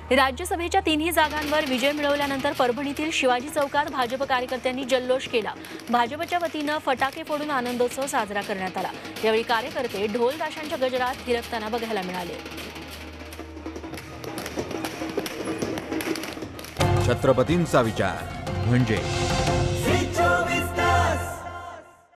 राज्यसभेच्या तिन्ही जागांवर विजय मिळवल्यानंतर परभणीतील शिवाजी चौकात भाजप कार्यकर्त्यांनी जल्लोष केला। भाजपच्या वतीनं फटाके फोडून आनंदोत्सव साजरा करण्यात आला। यावेळी कार्यकर्ते ढोल ताशांच्या गजरात थिरकताना बघायला मिळाले। छत्रपतींचा विचार म्हणजे